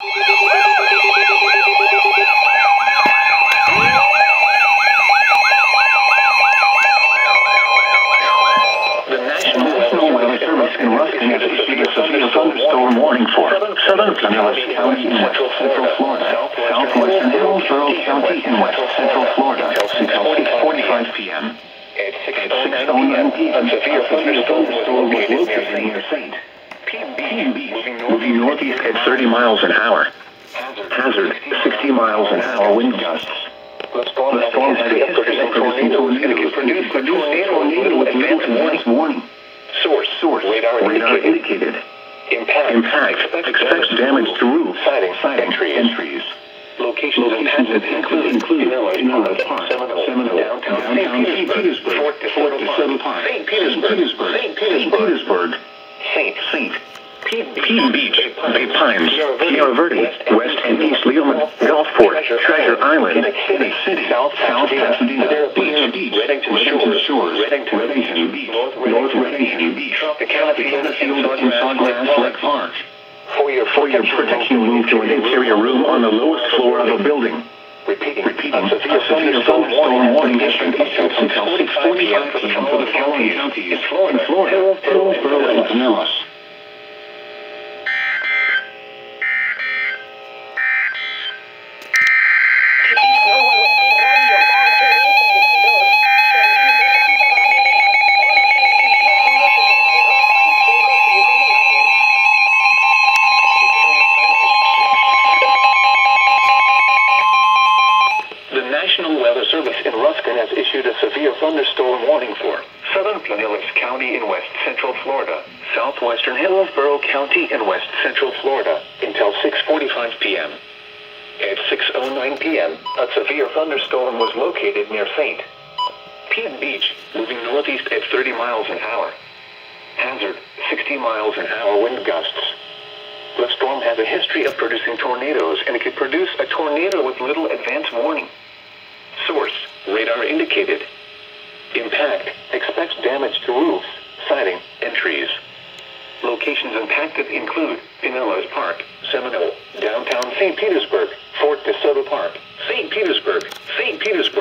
The National Weather Service in Ruskin has issued a severe thunderstorm warning for southern Pinellas County in West Central Florida, southwestern Hillsborough County in West Central Florida until 6:45 p.m. At 6:09 p.m., a severe thunderstorm was located near St. Moving northeast at 30 miles an hour. Hazard, 60 miles an hour wind gusts. The storm has a history of producing tornadoes and it can produce a tornado with little advance warning. Source, radar indicated. Impact, expects damage to roofs, siding, and trees. Locations impacted include Pinellas Park, Seminole, downtown St. Petersburg, Fort DeSoto Park, St. Petersburg, St. Pete Beach, Bay Pines, Tierra Verde, West and East Leoman, Gulfport, Treasure Island, City, South Pasadena, Madera Beach, Reddington Shores, Reddington Beach, North Reddington Beach, Tropicana Field, and Sawgrass Lake Park. For your protection, move to an interior room on the lowest floor of a building. Repeating, a severe thunderstorm warning has been issued until 6:45 p.m. for the following counties in Florida, Hillsborough, and Pinellas. The National Weather Service in Ruskin has issued a severe thunderstorm warning for southern Pinellas County in West Central Florida, southwestern Hillsborough County in West Central Florida until 6:45 p.m. At 6:09 p.m., a severe thunderstorm was located near St. Pete Beach, moving northeast at 30 miles an hour. Hazard, 60 miles an hour wind gusts. The storm has a history of producing tornadoes, and it could produce a tornado with little advance warning. Source, radar indicated. Impact, expects damage to roofs, siding, and trees. Locations impacted include Pinellas Park, Seminole, downtown St. Petersburg, Fort DeSoto Park, St. Petersburg, St.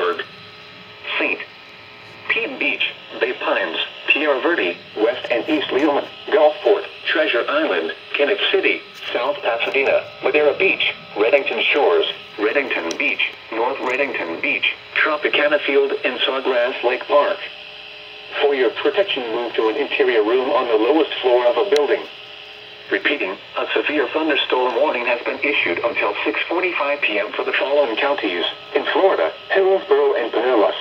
Pete Beach, Bay Pines, Tierra Verde, West and East Leoman, Gulfport, Treasure Island, Kennett City, South Pasadena, Madera Beach, Reddington Shores, Reddington Beach, North Reddington Beach, Tropicana Field, and Sawgrass Lake Park. For your protection, move to an interior room on the lowest floor of a building. Repeating, a severe thunderstorm warning has been issued until 6:45 p.m. for the following counties in Florida, Hillsborough, and Pinellas.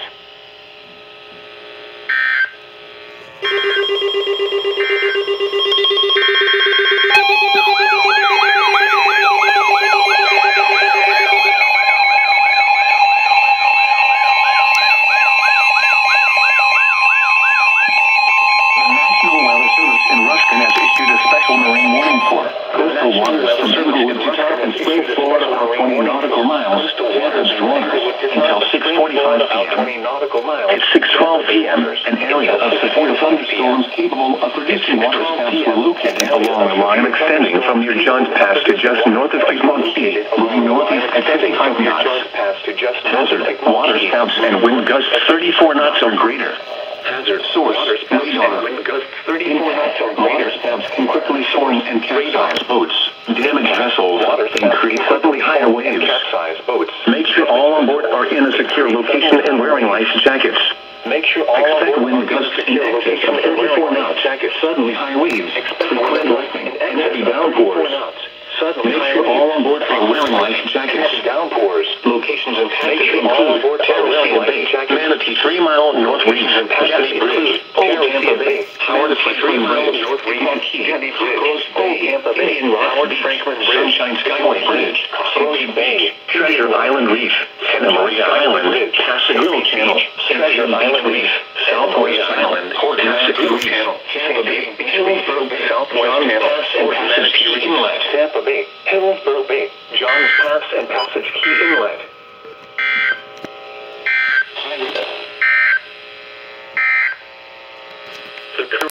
At 6:12 p.m., an area of severe thunderstorms capable of producing waterspouts were located along the line extending from near Johns Pass to just north of Piedmont Beach, moving northeast at 55 knots. Hazard, waterspouts and wind gusts 34 knots or greater. Hazard, source, radar, wind gusts 34 knots or greater. Waterspouts can quickly soar and capsize boats, damage vessels, and create suddenly higher waves. Make sure all on board are in a secure location and wearing life jackets. Expect wind gusts in excess of 34 knots, suddenly high waves, frequent lightning, and heavy downpours. Make sure all on board are wearing life jackets. Locations impacted include Terracea Bay, Manatee 3 Mile North Reef, Getty Bridge, Old Tampa Bay, Howard Franklin Bridge, Getty Bridge, Old Tampa Bay, Howard Franklin Bridge, Sunshine Skyway Bridge, Sandy Bay, Treasure Island Reef, Santa Maria Island, Casagrillo Channel, Treasure Island Reef, Southwest Island, Casagrillo Channel, Tampa Bay, Hillsborough Bay, Southwest Channel, and Passage Key Inlet, Tampa Bay, Hillsborough Bay, Johns Pass and Passage Key Inlet.